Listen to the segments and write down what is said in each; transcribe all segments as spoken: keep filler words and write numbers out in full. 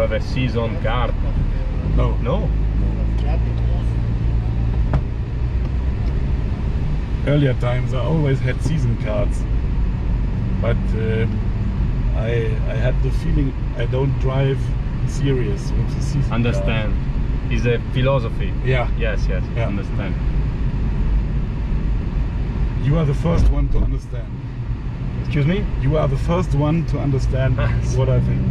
have a season card? No. No? Earlier times I always had season cards, but uh, I I had the feeling I don't drive serious with the season Understand. It's a philosophy. card. Yeah. Yes, yes, Yeah. understand. You are the first one to understand. Excuse me? You are the first one to understand what I think.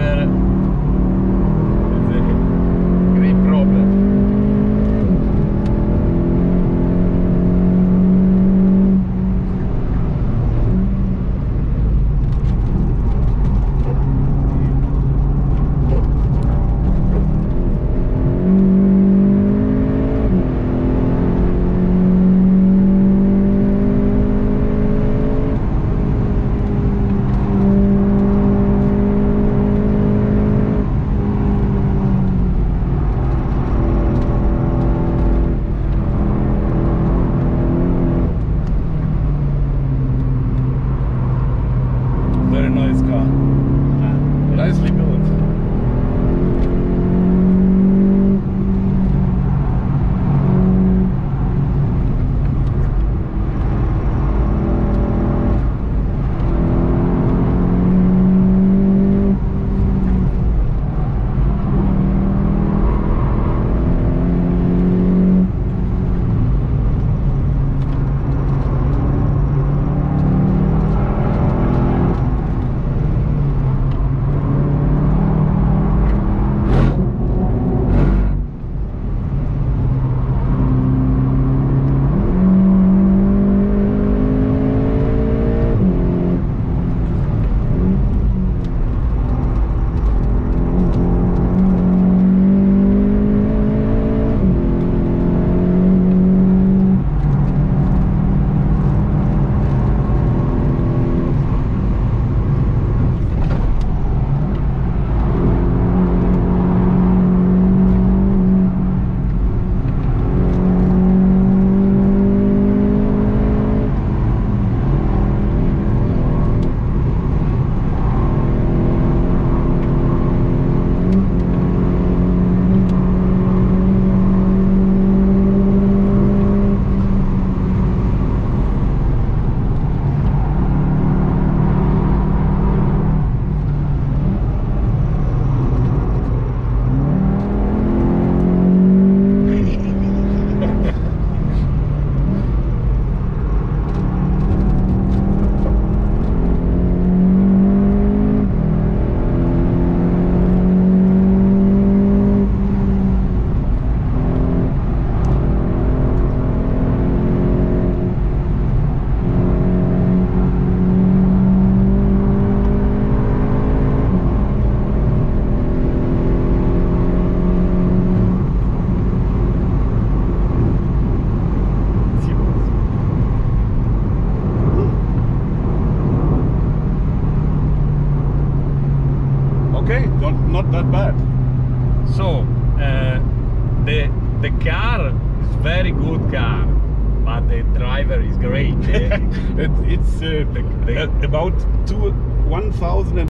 driver is a great problem. Very nice car. Nicely built. Okay, not not that bad. So uh, the the car is very good car, but the driver is great. Eh? it, it's uh, The- the- about two one thousand